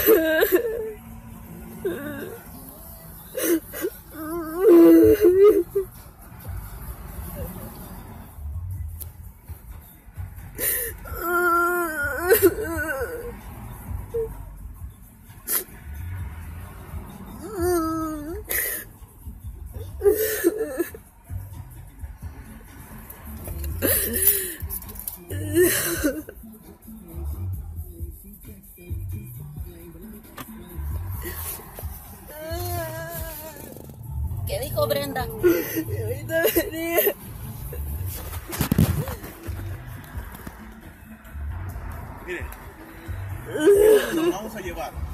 ¿Qué dijo Brenda? Ahorita venía. Mire, nos vamos a llevar.